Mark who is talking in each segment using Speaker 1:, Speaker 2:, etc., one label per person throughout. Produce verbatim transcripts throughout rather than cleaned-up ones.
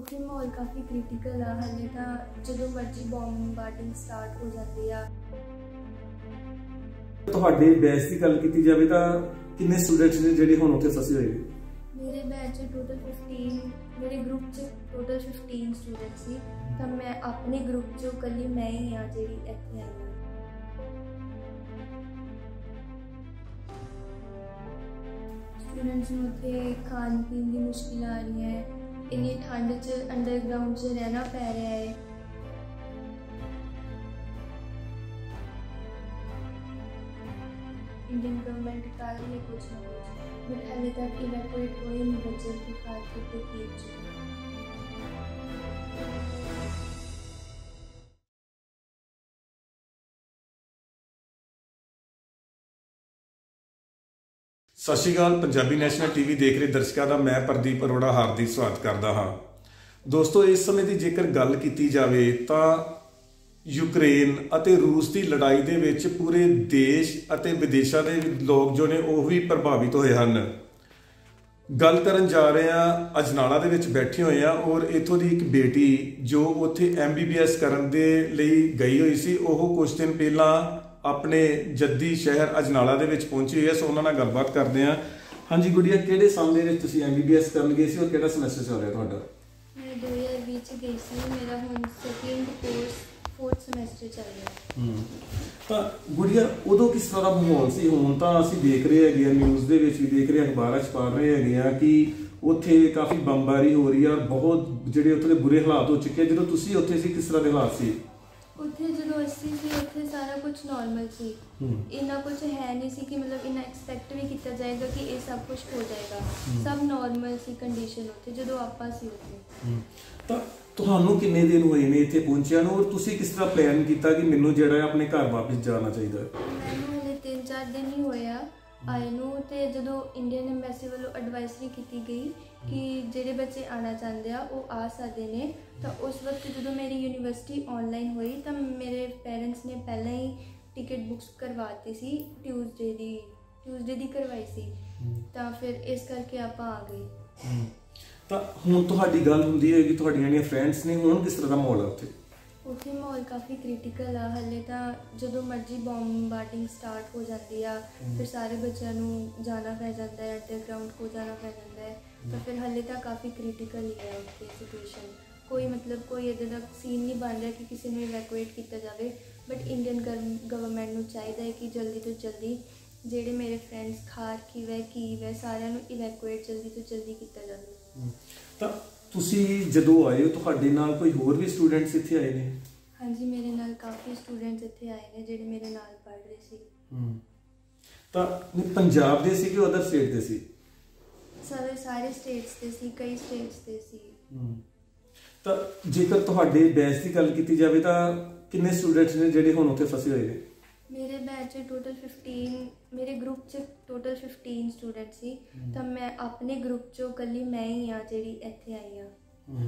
Speaker 1: ਉੱਥੇ ਮਾਹੌਲ ਕਾਫੀ ਕ੍ਰਿਟੀਕਲ ਆ। ਹਾਲੇ ਤਾਂ ਜਦੋਂ ਮਰਜ਼ੀ ਬੰਬਾਰਡਿੰਗ ਸਟਾਰਟ ਹੋ ਜਾਂਦੀ ਆ।
Speaker 2: ਤੁਹਾਡੇ ਬੈਚ ਦੀ ਗੱਲ ਕੀਤੀ ਜਾਵੇ ਤਾਂ ਕਿੰਨੇ ਸਟੂਡੈਂਟਸ ਨੇ ਜਿਹੜੇ ਹੁਣ ਉੱਥੇ ਫਸੇ ਹੋਏ ਨੇ?
Speaker 1: ਮੇਰੇ ਬੈਚ 'ਚ ਟੋਟਲ ਫਿਫਟੀਨ, ਮੇਰੇ ਗਰੁੱਪ 'ਚ ਟੋਟਲ ਫਿਫਟੀਨ ਸਟੂਡੈਂਟ ਸੀ, ਤਾਂ ਮੈਂ ਆਪਣੇ ਗਰੁੱਪ 'ਚੋਂ ਇਕੱਲੀ ਮੈਂ ਹੀ ਆ ਜਿਹੜੀ ਇੱਥੇ ਆਈ ਹਾਂ। ਸਟੂਡੈਂਟਸ ਨੂੰ ਉੱਥੇ ਖਾਣ ਪੀਣ ਦੀ ਮੁਸ਼ਕਿਲ ਆ ਰਹੀ ਹੈ, ਇੰਨੀ ਠੰਡ 'ਚ ਅੰਡਰਗਰਾਊਂਡ 'ਚ ਰਹਿਣਾ ਪੈ ਰਿਹਾ ਹੈ। इंडियन गवर्नमेंट कर रही है कुछ ना कुछ, बट हाले तक इवैक्यूएट हो ही नहीं बच्चे की खातिर के कीप
Speaker 2: ਸਤਿ ਸ਼੍ਰੀ ਅਕਾਲ। ਪੰਜਾਬੀ ਨੈਸ਼ਨਲ ਟੀਵੀ ਦੇਖ ਰਹੇ ਦਰਸ਼ਕਾਂ ਦਾ ਮੈਂ ਪ੍ਰਦੀਪ ਅਰੋੜਾ ਹਾਰਦਿਕ ਸਵਾਗਤ ਕਰਦਾ ਹਾਂ। ਦੋਸਤੋ, ਇਸ ਸਮੇਂ ਦੀ ਜੇਕਰ ਗੱਲ ਕੀਤੀ ਜਾਵੇ ਤਾਂ ਯੂਕਰੇਨ ਅਤੇ ਰੂਸ ਦੀ ਲੜਾਈ ਦੇ ਵਿੱਚ ਪੂਰੇ ਦੇਸ਼ ਅਤੇ ਵਿਦੇਸ਼ਾਂ ਦੇ ਲੋਕ ਜੋ ਨੇ ਉਹ ਵੀ ਪ੍ਰਭਾਵਿਤ ਹੋਏ ਹਨ। ਗੱਲ ਕਰਨ ਜਾ ਰਹੇ ਹਾਂ, ਅਜਨਾਲਾ ਦੇ ਵਿੱਚ ਬੈਠੇ ਹੋਏ ਆ ਔਰ ਇੱਥੋਂ ਦੀ ਇੱਕ ਬੇਟੀ ਜੋ ਉੱਥੇ ਐਮ ਬੀ ਬੀ ਐਸ ਕਰਨ ਦੇ ਲਈ ਗਈ ਹੋਈ ਸੀ, ਉਹ ਕੁਝ ਦਿਨ ਪਹਿਲਾਂ ਆਪਣੇ ਜੱਦੀ ਸ਼ਹਿਰ ਅਜਨਾਲਾ ਦੇ ਵਿੱਚ ਪਹੁੰਚੀ ਹੋਈ ਹੈ। ਸੋ ਉਹਨਾਂ ਨਾਲ ਗੱਲਬਾਤ ਕਰਦੇ ਹਾਂ। ਹਾਂਜੀ ਗੁੜੀਆ, ਕਿਹੜੇ ਸਾਲ ਦੇ ਵਿੱਚ ਤੁਸੀਂ ਐਮ ਬੀ ਬੀ ਐਸ ਕਰਨ ਗਏ ਸੀ ਔਰ ਕਿਹੜਾ ਸਮੈਸਟਰ ਚੱਲ ਰਿਹਾ ਤੁਹਾਡਾ?
Speaker 1: ਮੈਂ ਦੋ ਹਜ਼ਾਰ ਵੀਹ 'ਚ ਗਈ ਸੀ, ਮੇਰਾ ਹੁਣ ਸੈਕਿੰਡ ਕੋਰਸ ਫੋਰਥ ਸਮੈਸਟਰ ਚੱਲ ਰਿਹਾ।
Speaker 2: ਹੂੰ ਤਾਂ ਗੁੜੀਆ, ਉਦੋਂ ਕਿਸ ਤਰ੍ਹਾਂ ਦਾ ਮਾਹੌਲ ਸੀ? ਹੁਣ ਤਾਂ ਅਸੀਂ ਦੇਖ ਰਹੇ ਹੈਗੇ ਆ, ਨਿਊਜ਼ ਦੇ ਵਿੱਚ ਵੀ ਦੇਖ ਰਹੇ, ਅਖਬਾਰਾਂ 'ਚ ਪੜ੍ਹ ਰਹੇ ਹੈਗੇ ਆ ਕਿ ਉੱਥੇ ਕਾਫੀ ਬੰਬਾਰੀ ਹੋ ਰਹੀ ਆ ਔਰ ਬਹੁਤ ਜਿਹੜੇ ਉੱਥੇ ਦੇ ਬੁਰੇ ਹਾਲਾਤ ਹੋ ਚੁੱਕੇ ਆ। ਜਦੋਂ ਤੁਸੀਂ ਉੱਥੇ ਸੀ, ਕਿਸ ਤਰ੍ਹਾਂ ਦੇ ਹਾਲਾਤ ਸੀ?
Speaker 1: ਉੱਥੇ ਜਦੋਂ ਅਸੀਂ ਸੀ ਉੱਥੇ ਸਾਰਾ ਕੁਝ ਨਾਰਮਲ ਸੀ, ਇੰਨਾ ਕੁਝ ਹੈ ਨਹੀਂ ਸੀ ਕਿ ਮਤਲਬ ਇੰਨਾ ਐਕਸਪੈਕਟ ਵੀ ਕੀਤਾ ਜਾਏਗਾ ਕਿ ਇਹ ਸਭ ਕੁਝ ਹੋ ਜਾਏਗਾ। ਸਭ ਨਾਰਮਲ ਸੀ ਕੰਡੀਸ਼ਨ ਉੱਥੇ ਜਦੋਂ ਆਪਾਂ ਸੀ ਉੱਥੇ।
Speaker 2: ਤਾਂ ਤੁਹਾਨੂੰ ਕਿੰਨੇ ਦਿਨ ਹੋਏ ਨੇ ਇੱਥੇ ਪਹੁੰਚਿਆ ਨੂੰ ਔਰ ਤੁਸੀਂ ਕਿਸ ਤਰ੍ਹਾਂ ਪਲਾਨ ਕੀਤਾ ਕਿ ਮੈਨੂੰ ਜਿਹੜਾ ਆਪਣੇ ਘਰ ਵਾਪਸ ਜਾਣਾ ਚਾਹੀਦਾ?
Speaker 1: ਮੈਨੂੰ ਹਲੇ ਤਿੰਨ ਚਾਰ ਦਿਨ ਹੀ ਹੋਇਆ ਆਏ ਨੂੰ, ਤੇ ਜਦੋਂ ਇੰਡੀਅਨ ਐਮਬੈਸੀ ਵੱਲੋਂ ਐਡਵਾਈਜ਼ਰੀ ਕੀਤੀ ਗਈ ਕਿ ਜਿਹੜੇ ਬੱਚੇ ਆਉਣਾ ਚਾਹੁੰਦੇ ਆ ਉਹ ਆ ਸਕਦੇ ਨੇ, ਤਾਂ ਉਸ ਵਕਤ ਜਦੋਂ ਮੇਰੀ ਯੂਨੀਵਰਸਿਟੀ ਆਨਲਾਈਨ ਹੋਈ ਤਾਂ ਮੇਰੇ ਪੇਰੈਂਟਸ ਨੇ ਪਹਿਲਾਂ ਹੀ ਟਿਕਟ ਬੁੱਕਸ ਕਰਵਾਤੀ ਸੀ, ਟਿਊਜ਼ਡੇ ਦੀ ਟਿਊਜ਼ਡੇ ਦੀ ਕਰਵਾਈ ਸੀ, ਤਾਂ ਫਿਰ ਇਸ ਕਰਕੇ ਆਪਾਂ ਆ ਗਏ।
Speaker 2: ਤਾਂ ਹੁਣ ਤੁਹਾਡੀ ਗੱਲ ਹੁੰਦੀ ਹੈ ਕਿ ਤੁਹਾਡੀਆਂ ਜਿਹੜੀਆਂ ਫਰੈਂਡਸ ਨੇ, ਹੁਣ ਕਿਸ ਤਰ੍ਹਾਂ ਦਾ ਮਾਹੌਲ ਹੈ ਉੱਥੇ?
Speaker 1: ਉੱਥੇ ਮਾਹੌਲ ਕਾਫੀ ਕ੍ਰਿਟੀਕਲ ਆ। ਹਾਲੇ ਤਾਂ ਜਦੋਂ ਮਰਜ਼ੀ ਬੰਬਾਰਡਿੰਗ ਸਟਾਰਟ ਹੋ ਜਾਂਦੀ ਆ, ਫਿਰ ਸਾਰੇ ਬੱਚਿਆਂ ਨੂੰ ਜਾਣਾ ਪੈ ਜਾਂਦਾ ਹੈ, ਅੰਡਰਗਰਾਊਂਡ ਹੋ ਜਾਣਾ ਪੈ ਜਾਂਦਾ ਹੈ, ਤਾਂ ਫਿਰ ਹਾਲੇ ਤਾਂ ਕਾਫੀ ਕ੍ਰਿਟੀਕਲ ਹੀ ਹੈ ਉੱਥੇ ਸਿਚੁਏਸ਼ਨ। ਕੋਈ ਮਤਲਬ ਕੋਈ ਇੱਦਾਂ ਦਾ ਸੀਨ ਨਹੀਂ ਬਣ ਰਿਹਾ ਕਿ ਕਿਸੇ ਨੂੰ ਇਵੈਕੂਏਟ ਕੀਤਾ ਜਾਵੇ, ਬਟ ਇੰਡੀਅਨ ਗਵਰਨਮੈਂਟ ਨੂੰ ਚਾਹੀਦਾ ਹੈ ਕਿ ਜਲਦੀ ਤੋਂ ਜਲਦੀ ਜਿਹੜੇ ਮੇਰੇ ਫਰੈਂਡਸ ਖਾਰਕਿਵ ਹੈ, ਕੀਵ ਹੈ, ਸਾਰਿਆਂ ਨੂੰ ਇਵੈਕੂਏਟ ਜਲਦੀ ਤੋਂ ਜਲਦੀ ਕੀਤਾ ਜਾਵੇ।
Speaker 2: ਤਾਂ ਤੁਸੀਂ ਜਦੋਂ ਆਏ ਹੋ ਤੁਹਾਡੇ ਨਾਲ ਕੋਈ ਹੋਰ ਵੀ ਸਟੂਡੈਂਟਸ ਇੱਥੇ ਆਏ ਨੇ?
Speaker 1: ਹਾਂਜੀ, ਮੇਰੇ ਨਾਲ ਕਾਫੀ ਸਟੂਡੈਂਟਸ ਇੱਥੇ ਆਏ ਨੇ ਜਿਹੜੇ ਮੇਰੇ ਨਾਲ ਪੜ੍ਹ ਰਹੇ ਸੀ।
Speaker 2: ਤਾਂ ਪੰਜਾਬ ਦੇ ਸੀ ਕਿ ਅਦਰ ਸਟੇਟ ਦੇ ਸੀ?
Speaker 1: ਸਾਰੇ ਸਾਰੇ ਸਟੇਟਸ ਦੇ ਸੀ, ਕਈ ਸਟੇਟਸ ਦੇ ਸੀ।
Speaker 2: ਤਾਂ ਜੇਕਰ ਤੁਹਾਡੇ ਬੈਚ ਦੀ ਗੱਲ ਕੀਤੀ ਜਾਵੇ ਤਾਂ ਕਿੰਨੇ ਸਟੂਡੈਂਟਸ ਨੇ ਜਿਹੜੇ ਹੁਣ ਉੱਥੇ ਫਸੇ ਹੋਏ ਨੇ? ਮੇਰੇ
Speaker 1: ਬੈਚ 'ਚ ਟੋਟਲ ਫਿਫਟੀਨ, ਮੇਰੇ ਗਰੁੱਪ 'ਚ ਟੋਟਲ ਫਿਫਟੀਨ ਸਟੂਡੈਂਟ ਸੀ, ਤਾਂ ਮੈਂ ਆਪਣੇ ਗਰੁੱਪ 'ਚੋਂ ਇਕੱਲੀ ਮੈਂ ਹੀ ਆ ਜਿਹੜੀ ਇੱਥੇ ਆਈ ਹਾਂ।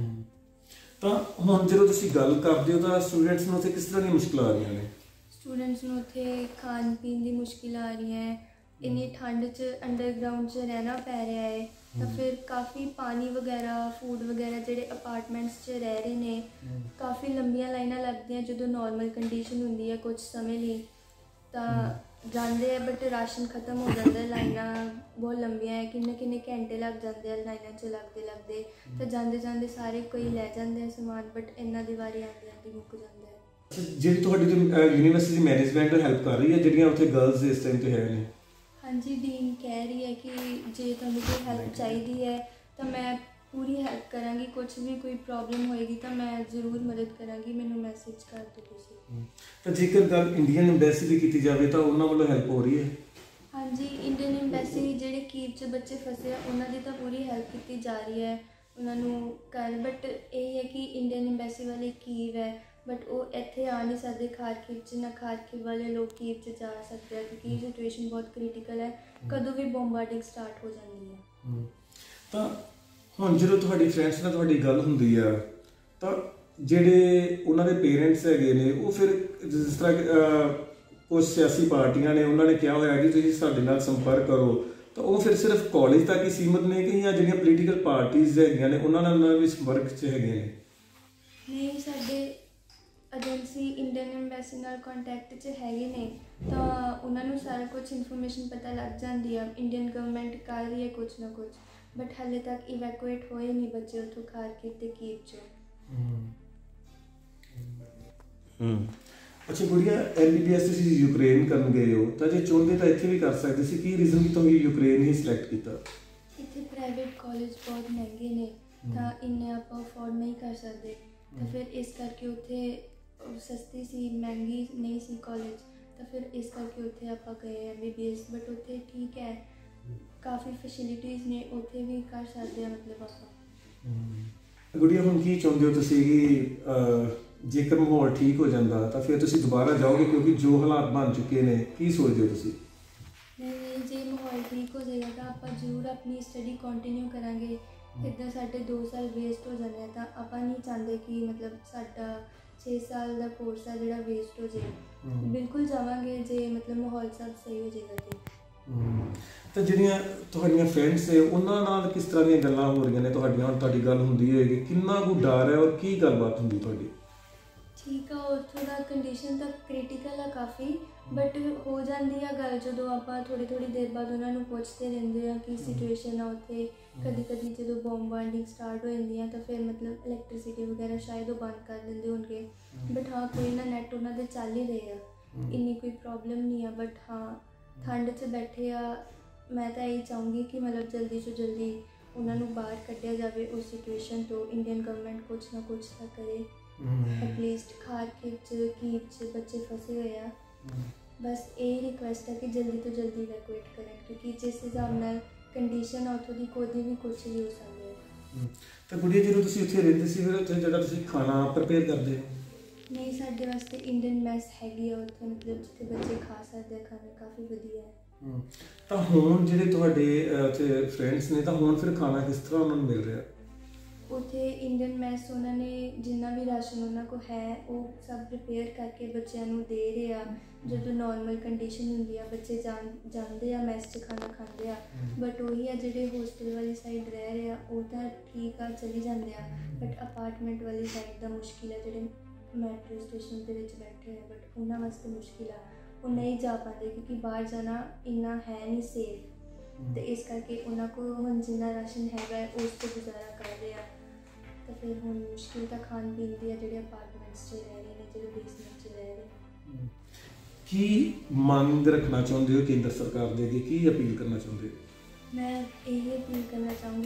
Speaker 2: ਤਾਂ ਹੁਣ ਜਦੋਂ ਤੁਸੀਂ ਗੱਲ ਕਰਦੇ ਹੋ ਤਾਂ ਸਟੂਡੈਂਟਸ ਨੂੰ ਉੱਥੇ ਕਿਸ ਤਰ੍ਹਾਂ ਦੀਆਂ ਮੁਸ਼ਕਿਲਾਂ ਆ ਰਹੀਆਂ ਨੇ?
Speaker 1: ਸਟੂਡੈਂਟਸ ਨੂੰ ਉੱਥੇ ਖਾਣ ਪੀਣ ਦੀ ਮੁਸ਼ਕਿਲ ਆ ਰਹੀ ਹੈ, ਇੰਨੀ ਠੰਡ 'ਚ ਅੰਡਰਗਰਾਊਂਡ 'ਚ ਰਹਿਣਾ ਪੈ ਰਿਹਾ ਹੈ, ਤਾਂ ਫਿਰ ਕਾਫੀ ਪਾਣੀ ਵਗੈਰਾ, ਫੂਡ ਵਗੈਰਾ ਜਿਹੜੇ ਅਪਾਰਟਮੈਂਟਸ 'ਚ ਰਹਿ ਰਹੇ ਨੇ, ਕਾਫੀ ਲੰਬੀਆਂ ਲਾਈਨਾਂ ਲੱਗਦੀਆਂ ਜਦੋਂ ਨਾਰਮਲ ਕੰਡੀਸ਼ਨ ਹੁੰਦੀ ਹੈ ਕੁਝ ਸਮੇਂ ਲਈ, ਤਾਂ ਜਾਂਦੇ ਆ ਬਟ ਰਾਸ਼ਨ ਖਤਮ ਹੋ ਜਾਂਦਾ, ਲਾਈਨਾਂ ਬਹੁਤ ਲੰਬੀਆਂ ਹੈ, ਕਿੰਨੇ ਕਿੰਨੇ ਘੰਟੇ ਲੱਗ ਜਾਂਦੇ ਆ ਲਾਈਨਾਂ 'ਚ ਲੱਗਦੇ ਲੱਗਦੇ, ਤਾਂ ਜਾਂਦੇ ਜਾਂਦੇ ਸਾਰੇ ਕੋਈ ਲੈ ਜਾਂਦੇ ਆ ਸਮਾਨ, ਬਟ ਇਹਨਾਂ ਦੀ ਵਾਰੀ ਆਉਂਦੀ ਆਉਂਦੀ ਮੁੱਕ ਜਾਂਦਾ ਹੈ।
Speaker 2: ਜਿਹੜੀ ਤੁਹਾਡੀ ਯੂਨੀਵਰਸਿਟੀ ਦੀ ਮੈਨੇਜਮੈਂਟ ਹੈਲਪ ਕਰ ਰਹੀ ਹੈ ਜਿਹੜੀਆਂ ਉੱਥੇ ਗਰਲਸ ਇਸ ਟਾਈਮ ਤੇ ਹੈ ਨੇ?
Speaker 1: ਹਾਂਜੀ, ਡੀਨ ਕਹਿ ਰਹੀ ਹੈ ਕਿ ਜੇ ਤੁਹਾਨੂੰ ਕੋਈ ਹੈਲਪ ਚਾਹੀਦੀ ਹੈ ਤਾਂ ਮੈਂ ਪੂਰੀ ਹੈਲਪ ਕਰਾਂਗੀ, ਕੁਝ ਵੀ ਕੋਈ ਪ੍ਰੋਬਲਮ ਹੋਏਗੀ ਤਾਂ ਮੈਂ ਜ਼ਰੂਰ ਮਦਦ ਕਰਾਂਗੀ, ਮੈਨੂੰ ਮੈਸੇਜ ਕਰ ਦਿਓ ਤੁਸੀਂ।
Speaker 2: ਤਾਂ ਜੇਕਰ ਗੱਲ ਇੰਡੀਅਨ ਐਮਬੈਸੀ ਦੀ ਕੀਤੀ ਜਾਵੇ ਤਾਂ ਉਹਨਾਂ ਵੱਲੋਂ ਹੈਲਪ ਹੋ ਰਹੀ ਹੈ?
Speaker 1: ਹਾਂਜੀ, ਇੰਡੀਅਨ ਐਮਬੈਸੀ ਜਿਹੜੇ ਕੀਵ 'ਚ ਬੱਚੇ ਫਸੇ ਆ ਉਹਨਾਂ ਦੀ ਤਾਂ ਪੂਰੀ ਹੈਲਪ ਕੀਤੀ ਜਾ ਰਹੀ ਹੈ ਉਹਨਾਂ ਨੂੰ ਕਰ, ਬਟ ਇਹ ਹੈ ਕਿ ਇੰਡੀਅਨ ਐਮਬੈਸੀ ਵਾਲੇ ਕੀਵ ਹੈ ਬਟ ਉਹ ਇੱਥੇ ਆ ਨਹੀਂ ਸਕਦੇ ਖਾਰਕਿਵ 'ਚ, ਨਾ ਖਾਰਕਿਵ ਵਾਲੇ ਲੋਕ ਕੀਵ 'ਚ ਜਾ ਸਕਦੇ ਆ ਕਿਉਂਕਿ ਇਹ ਸਿਚੁਏਸ਼ਨ ਬਹੁਤ ਕ੍ਰਿਟੀਕਲ ਹੈ, ਕਦੋਂ ਵੀ ਬੰਬਾਰਡਿੰਗ ਸਟਾਰਟ ਹੋ ਜਾਂਦੀ ਹੈ।
Speaker 2: ਤਾਂ ਹੁਣ ਜਦੋਂ ਤੁਹਾਡੀ ਫਰੈਂਡਸ ਨਾਲ ਤੁਹਾਡੀ ਗੱਲ ਹੁੰਦੀ ਆ ਤਾਂ ਜਿਹੜੇ ਉਹਨਾਂ ਦੇ ਪੇਰੈਂਟਸ ਹੈਗੇ ਨੇ ਉਹ ਫਿਰ ਜਿਸ ਤਰ੍ਹਾਂ ਕੁਝ ਸਿਆਸੀ ਪਾਰਟੀਆਂ ਨੇ ਉਹਨਾਂ ਨੇ ਕਿਹਾ ਹੋਇਆ ਕਿ ਤੁਸੀਂ ਸਾਡੇ ਨਾਲ ਸੰਪਰਕ ਕਰੋ, ਤਾਂ ਉਹ ਫਿਰ ਸਿਰਫ ਕਾਲਜ ਤੱਕ ਹੀ ਸੀਮਤ ਨੇ ਕਿ ਜਾਂ ਜਿਹੜੀਆਂ ਪੋਲੀਟੀਕਲ ਪਾਰਟੀਆਂ ਹੈਗੀਆਂ ਨੇ ਉਹਨਾਂ ਨਾਲ ਉਹਨਾਂ ਵੀ ਸੰਪਰਕ 'ਚ ਹੈਗੇ ਨੇ?
Speaker 1: ਨਹੀਂ, ਸਾਡੇ ਏਜੰਸੀ ਇੰਡੀਅਨ ਐਮਬੈਸੀ ਨਾਲ ਕੰਟੈਕਟ 'ਚ ਹੈਗੇ ਨੇ, ਤਾਂ ਉਹਨਾਂ ਨੂੰ ਸਾਰਾ ਕੁਝ ਇਨਫੋਰਮੇਸ਼ਨ ਪਤਾ ਲੱਗ ਜਾਂਦੀ ਆ। ਇੰਡੀਅਨ ਗਵਰਨਮੈਂਟ ਕਰ ਰਹੀ ਹੈ ਕੁਛ ਨਾ ਕੁਛ, ਬਟ ਹਾਲੇ ਤੱਕ ਇਵੈਕੂਏਟ ਹੋਏ ਨਹੀਂ ਬੱਚੇ ਉੱਥੋਂ ਖਾਰਕਿਵ ਤੇ ਕੀਵ 'ਚੋਂ।
Speaker 2: ਹੂੰ ਅੱਛਾ ਗੁੜੀਆ, ਐਮ ਬੀ ਬੀ ਐਸ ਤੁਸੀਂ ਯੂਕਰੇਨ ਕਰਨ ਗਏ ਹੋ, ਤਾਂ ਜੇ ਚਾਹੁੰਦੇ ਤਾਂ ਇੱਥੇ ਵੀ ਕਰ ਸਕਦੇ ਸੀ, ਕੀ ਰੀਜ਼ਨ ਕਿ ਤੁਸੀਂ ਯੂਕਰੇਨ ਹੀ ਸਿਲੈਕਟ ਕੀਤਾ?
Speaker 1: ਇੱਥੇ ਪ੍ਰਾਈਵੇਟ ਕਾਲਜ ਬਹੁਤ ਮਹਿੰਗੇ ਨੇ, ਤਾਂ ਇੰਨੇ ਆਪਾਂ ਅਫੋਰਡ ਨਹੀਂ ਕਰ ਸਕਦੇ, ਤਾਂ ਫਿਰ ਇਸ ਕਰਕੇ ਉੱਥੇ ਸਸਤੀ ਸੀ, ਮਹਿੰਗੀ ਨਹੀਂ ਸੀ ਕਾਲਜ, ਤਾਂ ਫਿਰ ਇਸ ਕਰਕੇ ਉੱਥੇ ਆਪਾਂ ਗਏ M B B S. But ਉੱਥੇ ਠੀਕ ਹੈ, ਕਾਫੀ ਫੈਸਿਲਿਟੀਜ਼ ਨੇ, ਉੱਥੇ ਵੀ ਕਰ ਸਕਦੇ ਆ ਮਤਲਬ ਆਪਾਂ।
Speaker 2: ਗੁੜੀਆ, ਹੁਣ ਕੀ ਚਾਹੁੰਦੇ ਹੋ ਤੁਸੀਂ ਕਿ ਜੇਕਰ ਮਾਹੌਲ ਠੀਕ ਹੋ ਜਾਂਦਾ ਤਾਂ ਫਿਰ ਤੁਸੀਂ ਦੁਬਾਰਾ ਜਾਓਗੇ, ਕਿਉਂਕਿ ਜੋ ਹਾਲਾਤ ਬਣ ਚੁੱਕੇ ਨੇ, ਕੀ ਸੋਚਦੇ ਹੋ ਤੁਸੀਂ?
Speaker 1: ਨਹੀਂ, ਜੇ ਮਾਹੌਲ ਠੀਕ ਹੋ ਜਾਏਗਾ ਤਾਂ ਆਪਾਂ ਜ਼ਰੂਰ ਆਪਣੀ ਸਟੱਡੀ ਕੰਟੀਨਿਊ ਕਰਾਂਗੇ। ਇੱਦਾਂ ਸਾਡੇ ਦੋ ਸਾਲ ਵੇਸਟ ਹੋ ਜਾਣੇ, ਤਾਂ ਆਪਾਂ ਨਹੀਂ ਚਾਹੁੰਦੇ ਕਿ ਮਤਲਬ ਸਾਡਾ ਛੇ ਸਾਲ ਦਾ ਕੋਰਸ ਆ ਜਿਹੜਾ ਵੇਸਟ ਹੋ ਜਾਏ। ਬਿਲਕੁਲ ਜਾਵਾਂਗੇ ਜੇ ਮਤਲਬ ਮਾਹੌਲ ਸਭ ਸਹੀ ਹੋ ਜਾਏਗਾ ਤੇ। ਤਾਂ
Speaker 2: ਜਿਹੜੀਆਂ ਤੁਹਾਡੀਆਂ ਫਰੈਂਡਸ ਨੇ ਉਹਨਾਂ ਨਾਲ ਕਿਸ ਤਰ੍ਹਾਂ ਦੀਆਂ ਗੱਲਾਂ ਹੋ ਰਹੀਆਂ ਨੇ ਤੁਹਾਡੀਆਂ? ਹੁਣ ਤੁਹਾਡੀ ਗੱਲ ਹੁੰਦੀ ਹੋਏਗੀ, ਕਿੰਨਾ ਕੁ ਡਰ ਹੈ ਔਰ ਕੀ ਗੱਲਬਾਤ ਹੁੰਦੀ ਤੁਹਾਡੀ?
Speaker 1: ਠੀਕ ਆ, ਉੱਥੋਂ ਦਾ ਕੰਡੀਸ਼ਨ ਤਾਂ ਕ੍ਰਿਟੀਕਲ ਆ ਕਾਫੀ, ਬਟ ਹੋ ਜਾਂਦੀ ਆ ਗੱਲ ਜਦੋਂ ਆਪਾਂ ਥੋੜ੍ਹੀ ਥੋੜ੍ਹੀ ਦੇਰ ਬਾਅਦ ਉਹਨਾਂ ਨੂੰ ਪੁੱਛਦੇ ਰਹਿੰਦੇ ਆ ਕਿ ਸਿਚੁਏਸ਼ਨ ਆ ਉੱਥੇ। ਕਦੀ ਕਦੀ ਜਦੋਂ ਬੰਬ ਬਾਰਡਿੰਗ ਸਟਾਰਟ ਹੋ ਜਾਂਦੀ ਆ ਤਾਂ ਫਿਰ ਮਤਲਬ ਇਲੈਕਟ੍ਰੀਸਿਟੀ ਵਗੈਰਾ ਸ਼ਾਇਦ ਉਹ ਬੰਦ ਕਰ ਦਿੰਦੇ ਹੋਣਗੇ, ਬਟ ਹਾਂ ਕੋਈ ਨਾ ਨੈਟ ਉਹਨਾਂ ਦੇ ਚੱਲ ਹੀ ਰਹੇ ਆ, ਇੰਨੀ ਕੋਈ ਪ੍ਰੋਬਲਮ ਨਹੀਂ ਆ। ਬਟ ਹਾਂ ਠੰਡ 'ਚ ਬੈਠੇ ਆ, ਮੈਂ ਤਾਂ ਇਹੀ ਚਾਹੂੰਗੀ ਕਿ ਮਤਲਬ ਜਲਦੀ ਤੋਂ ਜਲਦੀ ਉਹਨਾਂ ਨੂੰ ਬਾਹਰ ਕੱਢਿਆ ਜਾਵੇ ਉਸ ਸਿਚੁਏਸ਼ਨ ਤੋਂ। ਇੰਡੀਅਨ ਗਵਰਨਮੈਂਟ ਕੁਛ ਨਾ ਕੁਛ ਤਾਂ ਕਰੇ, ਐਟਲੀਸਟ ਖਾਰਕਿਵ 'ਚ ਕੀਵ 'ਚ ਬੱਚੇ ਫਸੇ ਹੋਏ ਆ। ਬਸ ਇਹ ਰਿਕੁਐਸਟ ਹੈ ਕਿ ਜਲਦੀ ਤੋਂ ਜਲਦੀ ਇਵੈਕੂਏਟ ਕਰਨ, ਕਿਉਂਕਿ ਜਿਸ ਹਿਸਾਬ ਨਾਲ ਕੰਡੀਸ਼ਨ ਆ ਉੱਥੋਂ ਦੀ ਕਦੇ ਵੀ ਕੁਛ ਵੀ ਹੋ ਸਕਦਾ ਹੈ।
Speaker 2: ਤਾਂ ਗੁੜੀਆ, ਜਦੋਂ ਤੁਸੀਂ ਉੱਥੇ ਰਹਿੰਦੇ ਸੀ ਫਿਰ ਉੱਥੇ ਜਿਹੜਾ ਤੁਸੀਂ ਖਾਣਾ ਪ੍ਰਪੇਅਰ ਕਰਦੇ ਹੋ?
Speaker 1: ਨਹੀਂ, ਸਾਡੇ ਵਾਸਤੇ ਇੰਡੀਅਨ ਮੈਸ ਹੈਗੀ ਆ ਉੱਥੇ, ਮਤਲਬ ਜਿੱਥੇ ਬੱਚੇ ਖਾ ਸਕਦੇ ਆ ਖਾਣਾ, ਕਾਫੀ ਵਧੀਆ ਹੈ।
Speaker 2: ਤਾਂ ਹੁਣ ਜਿਹੜੇ ਤੁਹਾਡੇ ਉੱਥੇ ਫਰੈਂਡਸ ਨੇ, ਤਾਂ ਹੁਣ ਫਿਰ ਖਾਣਾ ਕਿਸ ਤਰ੍ਹਾਂ ਉਹਨਾਂ ਨੂੰ ਮਿਲ ਰਿਹਾ?
Speaker 1: ਉੱਥੇ ਇੰਡੀਅਨ ਮੈਸ ਉਹਨਾਂ ਨੇ ਜਿੰਨਾ ਵੀ ਰਾਸ਼ਨ ਉਹਨਾਂ ਕੋਲ ਹੈ ਉਹ ਸਭ ਪ੍ਰਿਪੇਅਰ ਕਰਕੇ ਬੱਚਿਆਂ ਨੂੰ ਦੇ ਰਹੇ ਆ। ਜਦੋਂ ਨੋਰਮਲ ਕੰਡੀਸ਼ਨ ਹੁੰਦੀ ਆ ਬੱਚੇ ਜਾਣ ਜਾਂਦੇ ਆ ਮੈਸ 'ਚ ਖਾਣਾ ਖਾਂਦੇ ਆ, ਬਟ ਉਹੀ ਆ ਜਿਹੜੇ ਹੋਸਟਲ ਵਾਲੀ ਸਾਈਡ ਰਹਿ ਰਹੇ ਆ ਉਹ ਤਾਂ ਠੀਕ ਆ, ਚਲੀ ਜਾਂਦੇ ਆ, ਬਟ ਅਪਾਰਟਮੈਂਟ ਵਾਲੀ ਸਾਈਡ ਦਾ ਮੁਸ਼ਕਿਲ ਆ। ਜਿਹੜੇ ਮੈਟਰੋ ਸਟੇਸ਼ਨ ਦੇ ਵਿੱਚ ਬੈਠੇ ਆ ਬਟ ਉਹਨਾਂ ਵਾਸਤੇ ਮੁਸ਼ਕਿਲ ਆ, ਉਹ ਨਹੀਂ ਜਾ ਪਾਉਂਦੇ ਕਿਉਂਕਿ ਬਾਹਰ ਜਾਣਾ ਇੰਨਾ ਹੈ ਨਹੀਂ ਸੇਫ, ਅਤੇ ਇਸ ਕਰਕੇ ਉਹਨਾਂ ਕੋਲ ਹੁਣ ਜਿੰਨਾ ਰਾਸ਼ਨ ਹੈਗਾ ਉਸ 'ਤੇ ਗੁਜ਼ਾਰਾ ਕਰ ਰਹੇ ਆ। ਤਾਂ ਫਿਰ ਹੁਣ ਮੁਸ਼ਕਿਲ ਤਾਂ ਖਾਣ ਪੀਣ ਦੀ ਆ ਜਿਹੜੇ ਅਪਾਰਟਮੈਂਟਸ 'ਚ ਰਹਿ ਰਹੇ ਨੇ, ਜਿਹੜੇ ਬੇਸਮੈਂਟ 'ਚ ਰਹਿ ਰਹੇ।
Speaker 2: ਕੀ ਮੰਗ ਰੱਖਣਾ ਚਾਹੁੰਦੇ ਹੋ ਕੇਂਦਰ ਸਰਕਾਰ ਦੇ ਅੱਗੇ, ਕੀ ਅਪੀਲ ਕਰਨਾ ਚਾਹੁੰਦੇ ਹੋ?
Speaker 1: ਮੈਂ ਇਹ ਅਪੀਲ ਕਰਨਾ ਚਾਹੂੰਗੀ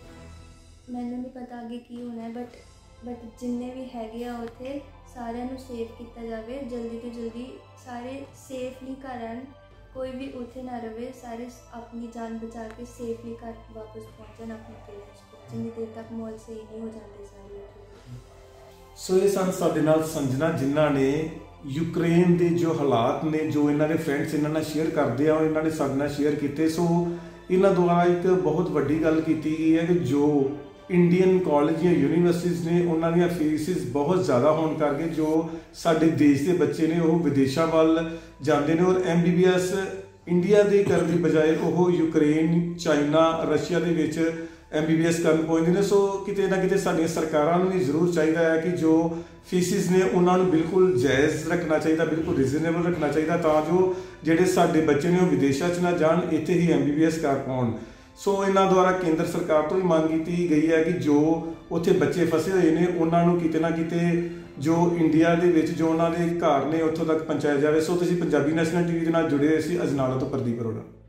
Speaker 1: ਕਿ ਮੈਨੂੰ ਨਹੀਂ ਪਤਾ ਅੱਗੇ ਕੀ ਹੋਣਾ ਹੈ, ਬਟ ਬਟ ਜਿੰਨੇ ਵੀ ਹੈਗੇ ਆ ਉੱਥੇ ਸਾਰਿਆਂ ਨੂੰ ਸੇਫ ਕੀਤਾ ਜਾਵੇ, ਜਲਦੀ ਤੋਂ ਜਲਦੀ ਸਾਰੇ ਸੇਫਲੀ ਘਰ ਆਉਣ, ਕੋਈ ਵੀ ਉੱਥੇ ਨਾ ਰਵੇ, ਸਾਰੇ ਆਪਣੀ ਜਾਨ ਬਚਾ ਕੇ ਸੇਫਲੀ ਘਰ ਵਾਪਸ ਪਹੁੰਚਣ ਆਪਣੇ ਪੇਰੈਂਟਸ ਕੋਲ, ਜਿੰਨੀ ਦੇਰ ਤੱਕ ਮਾਹੌਲ ਸਹੀ ਨਹੀਂ ਹੋ ਜਾਂਦੇ ਸਾਰੇ ਉੱਥੇ।
Speaker 2: ਸੋ ਇਹ ਸਨ ਸਾਡੇ ਨਾਲ ਸੰਜਨਾ, ਜਿਨ੍ਹਾਂ ਨੇ ਯੂਕਰੇਨ ਦੇ ਜੋ ਹਾਲਾਤ ਨੇ, ਜੋ ਇਹਨਾਂ ਦੇ ਫਰੈਂਡਸ ਇਹਨਾਂ ਨਾਲ ਸ਼ੇਅਰ ਕਰਦੇ ਆ, ਉਹ ਇਹਨਾਂ ਨੇ ਸਾਡੇ ਨਾਲ ਸ਼ੇਅਰ ਕੀਤੇ। ਸੋ ਇਹਨਾਂ ਦੁਆਰਾ ਇੱਕ ਬਹੁਤ ਵੱਡੀ ਗੱਲ ਕੀਤੀ ਗਈ ਹੈ ਕਿ ਜੋ ਇੰਡੀਅਨ ਕਾਲਜ ਜਾਂ ਯੂਨੀਵਰਸਿਟੀਜ਼ ਨੇ ਉਹਨਾਂ ਦੀਆਂ ਫੀਸਿਸ ਬਹੁਤ ਜ਼ਿਆਦਾ ਹੋਣ ਕਰਕੇ ਜੋ ਸਾਡੇ ਦੇਸ਼ ਦੇ ਬੱਚੇ ਨੇ ਉਹ ਵਿਦੇਸ਼ਾਂ ਵੱਲ ਜਾਂਦੇ ਨੇ, ਔਰ M B B S India ਦੇ ਕਰਨ ਦੀ ਬਜਾਏ ਉਹ ਯੂਕਰੇਨ, ਚਾਈਨਾ, ਰਸ਼ੀਆ ਦੇ ਵਿੱਚ ਐਮ ਬੀ ਬੀ ਐਸ ਕਰਨ ਪਹੁੰਚਦੇ ਨੇ। ਸੋ ਕਿਤੇ ਨਾ ਕਿਤੇ ਸਾਡੀਆਂ ਸਰਕਾਰਾਂ ਨੂੰ ਵੀ ਜ਼ਰੂਰ ਚਾਹੀਦਾ ਹੈ ਕਿ ਜੋ ਫੀਸਿਸ ਨੇ ਉਹਨਾਂ ਨੂੰ ਬਿਲਕੁਲ ਜਾਇਜ਼ ਰੱਖਣਾ ਚਾਹੀਦਾ, ਬਿਲਕੁਲ ਰੀਜ਼ਨੇਬਲ ਰੱਖਣਾ ਚਾਹੀਦਾ, ਤਾਂ ਜੋ ਜਿਹੜੇ ਸਾਡੇ ਬੱਚੇ ਨੇ ਉਹ ਵਿਦੇਸ਼ਾਂ 'ਚ ਨਾ ਜਾਣ, ਇੱਥੇ ਹੀ ਐਮ ਬੀ ਬੀ ਐਸ ਕਰ ਪਾਉਣ। ਸੋ ਇਹਨਾਂ ਦੁਆਰਾ ਕੇਂਦਰ ਸਰਕਾਰ ਤੋਂ ਵੀ ਮੰਗ ਕੀਤੀ ਗਈ ਹੈ ਕਿ ਜੋ ਉੱਥੇ ਬੱਚੇ ਫਸੇ ਹੋਏ ਨੇ ਉਹਨਾਂ ਨੂੰ ਕਿਤੇ ਨਾ ਕਿਤੇ ਜੋ ਇੰਡੀਆ ਦੇ ਵਿੱਚ ਜੋ ਉਹਨਾਂ ਦੇ ਘਰ ਨੇ ਉੱਥੋਂ ਤੱਕ ਪਹੁੰਚਾਇਆ ਜਾਵੇ। ਸੋ ਤੁਸੀਂ ਪੰਜਾਬੀ ਨੈਸ਼ਨਲ ਟੀ ਵੀ ਦੇ ਨਾਲ ਜੁੜੇ ਹੋਏ ਸੀ। ਅਜਨਾਲਾ ਤੋਂ ਪ੍ਰਦੀਪ ਅਰੋੜਾ।